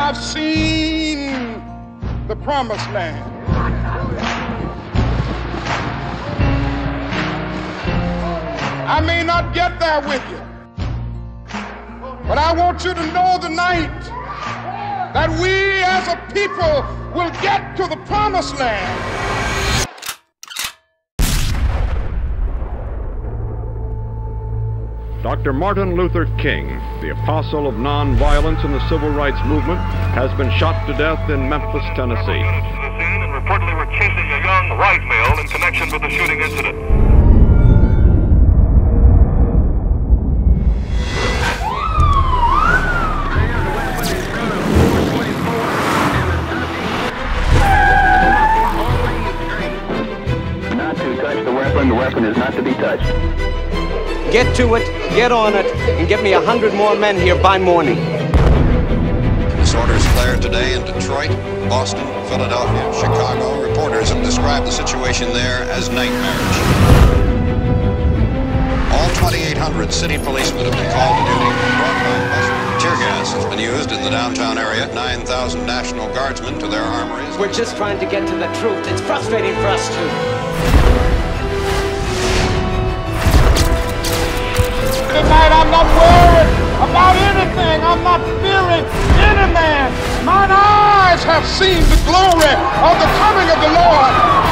I've seen the promised land. I may not get there with you, but I want you to know tonight that we as a people will get to the promised land. Dr. Martin Luther King, the apostle of nonviolence in the civil rights movement, has been shot to death in Memphis, Tennessee. And reportedly were chasing a young white male in connection with the shooting incident. Not to touch the weapon. The weapon is not to be touched. Get to it, get on it, and get me 100 more men here by morning. Disorders flared today in Detroit, Boston, Philadelphia, Chicago. Reporters have described the situation there as nightmarish. All 2,800 city policemen have been called to duty. Tear gas has been used in the downtown area. 9,000 National Guardsmen to their armories. We're just trying to get to the truth. It's frustrating for us too. Tonight I'm not worried about anything. I'm not fearing any man. Mine eyes have seen the glory of the coming of the Lord.